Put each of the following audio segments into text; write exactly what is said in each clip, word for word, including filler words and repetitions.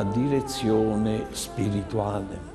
la direzione spirituale.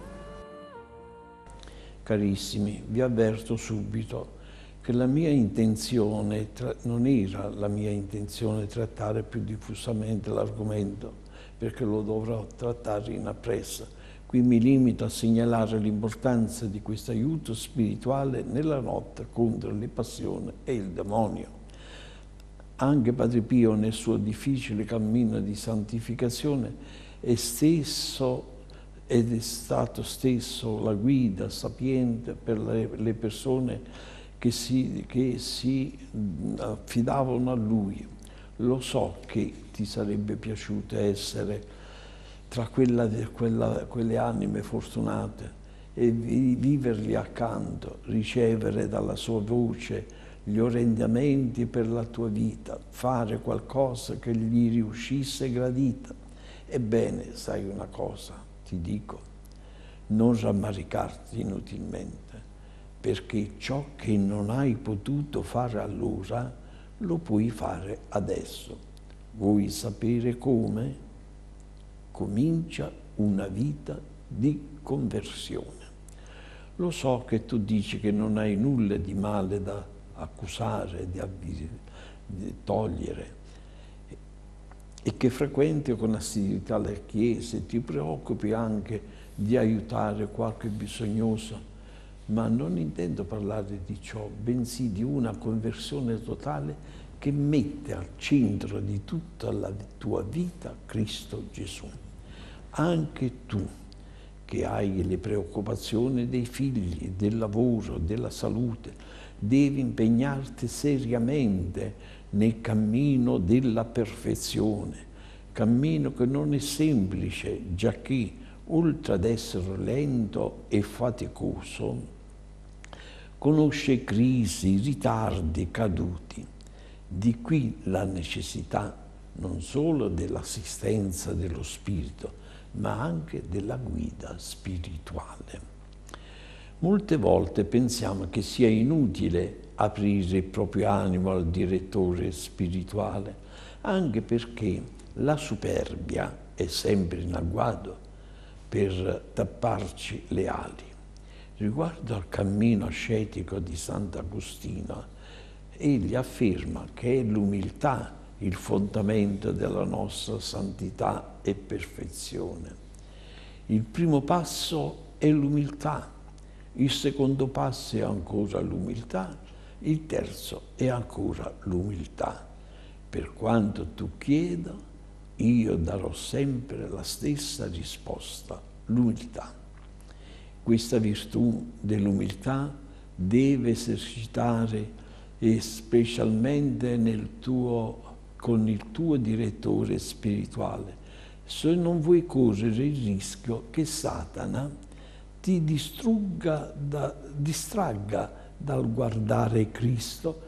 Carissimi, vi avverto subito che la mia intenzione, non era la mia intenzione trattare più diffusamente l'argomento, perché lo dovrò trattare in appresso. Qui mi limito a segnalare l'importanza di questo aiuto spirituale nella lotta contro le passioni e il demonio. Anche Padre Pio, nel suo difficile cammino di santificazione, è stesso ed è stato stesso la guida sapiente per le, le persone che si, che si affidavano a Lui. Lo so che ti sarebbe piaciuto essere tra quella, quella, quelle anime fortunate e vivergli accanto, ricevere dalla sua voce gli orientamenti per la tua vita, fare qualcosa che gli riuscisse gradita. Ebbene, sai una cosa, ti dico, non rammaricarti inutilmente, perché ciò che non hai potuto fare allora lo puoi fare adesso. Vuoi sapere come? Comincia una vita di conversione. Lo so che tu dici che non hai nulla di male da accusare, di, di togliere, e che frequenti con assiduità le chiese, ti preoccupi anche di aiutare qualche bisognoso, ma non intendo parlare di ciò, bensì di una conversione totale che mette al centro di tutta la tua vita Cristo Gesù. Anche tu, che hai le preoccupazioni dei figli, del lavoro, della salute, devi impegnarti seriamente nel cammino della perfezione, cammino che non è semplice, giacché, oltre ad essere lento e faticoso, conosce crisi, ritardi, caduti. Di qui la necessità non solo dell'assistenza dello Spirito, ma anche della guida spirituale. Molte volte pensiamo che sia inutile aprire il proprio animo al direttore spirituale, anche perché la superbia è sempre in agguato per tapparci le ali. Riguardo al cammino ascetico di Sant'Agostino, egli afferma che è l'umiltà il fondamento della nostra santità e perfezione. Il primo passo è l'umiltà, il secondo passo è ancora l'umiltà, il terzo è ancora l'umiltà. Per quanto tu chieda, io darò sempre la stessa risposta, l'umiltà. Questa virtù dell'umiltà deve esercitare e specialmente nel tuo, con il tuo direttore spirituale, se non vuoi correre il rischio che Satana ti distrugga da, distragga dal guardare Cristo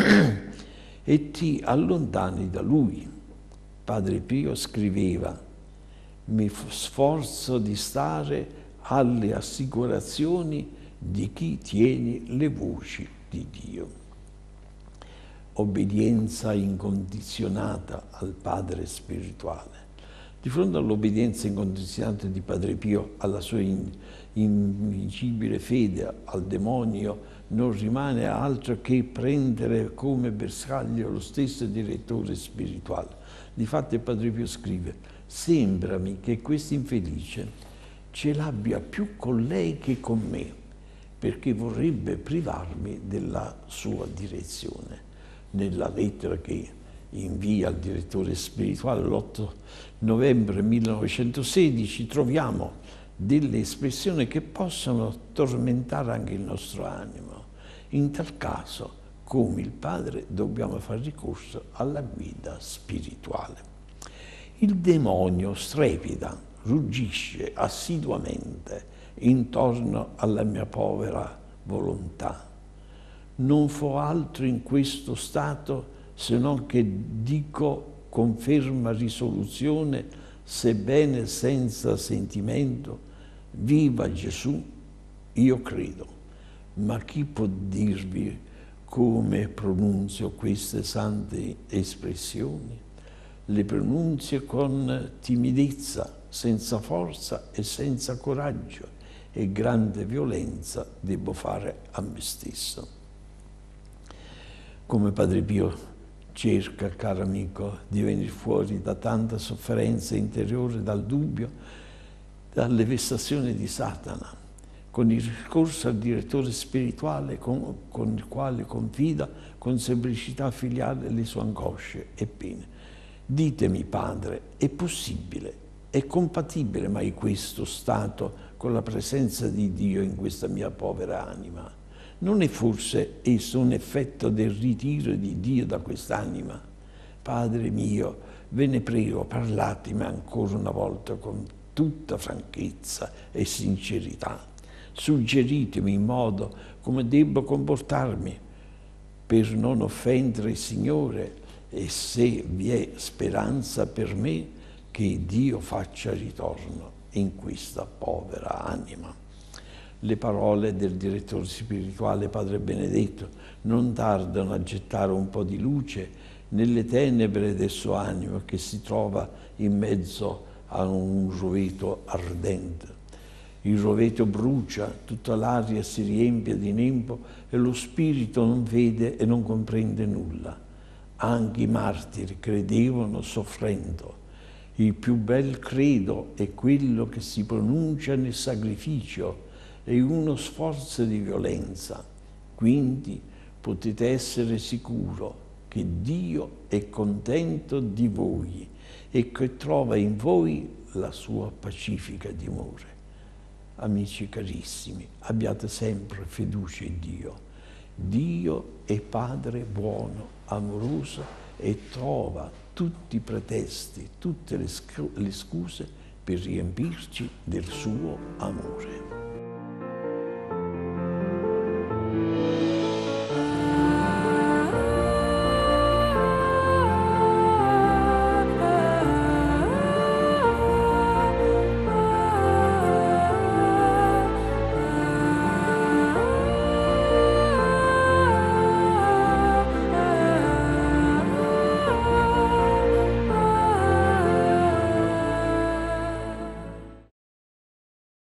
e ti allontani da Lui. Padre Pio scriveva: mi sforzo di stare alle assicurazioni di chi tiene le voci di Dio. Obbedienza incondizionata al Padre spirituale. Di fronte all'obbedienza incondizionata di Padre Pio, alla sua in, invincibile fede al demonio, non rimane altro che prendere come bersaglio lo stesso direttore spirituale. Difatti Padre Pio scrive: sembrami che questo infelice ce l'abbia più con lei che con me, perché vorrebbe privarmi della sua direzione. Nella lettera che invia al direttore spirituale l'otto novembre millenovecentosedici troviamo delle espressioni che possono tormentare anche il nostro animo. In tal caso, come il Padre, dobbiamo fare ricorso alla guida spirituale. Il demonio strepita, ruggisce assiduamente intorno alla mia povera volontà. Non fo altro in questo stato se non che dico con ferma risoluzione, sebbene senza sentimento: viva Gesù, io credo. Ma chi può dirvi come pronunzio queste sante espressioni? Le pronunzio con timidezza, senza forza e senza coraggio e grande violenza debbo fare a me stesso. Come Padre Pio cerca, caro amico, di venire fuori da tanta sofferenza interiore, dal dubbio, dalle vessazioni di Satana, con il ricorso al direttore spirituale con, con il quale confida con semplicità filiale le sue angosce e pene. Ditemi, Padre, è possibile, è compatibile mai questo stato con la presenza di Dio in questa mia povera anima? Non è forse esso un effetto del ritiro di Dio da quest'anima? Padre mio, ve ne prego, parlatemi ancora una volta con tutta franchezza e sincerità. Suggeritemi in modo come debbo comportarmi per non offendere il Signore e se vi è speranza per me che Dio faccia ritorno in questa povera anima. Le parole del direttore spirituale Padre Benedetto non tardano a gettare un po' di luce nelle tenebre del suo animo che si trova in mezzo a un roveto ardente. Il roveto brucia, tutta l'aria si riempie di nembo e lo spirito non vede e non comprende nulla. Anche i martiri credevano soffrendo. Il più bel credo è quello che si pronuncia nel sacrificio e uno sforzo di violenza. Quindi potete essere sicuro che Dio è contento di voi e che trova in voi la sua pacifica dimora. Amici carissimi, abbiate sempre fiducia in Dio. Dio è Padre buono, amoroso e trova tutti i pretesti, tutte le scuse per riempirci del suo amore.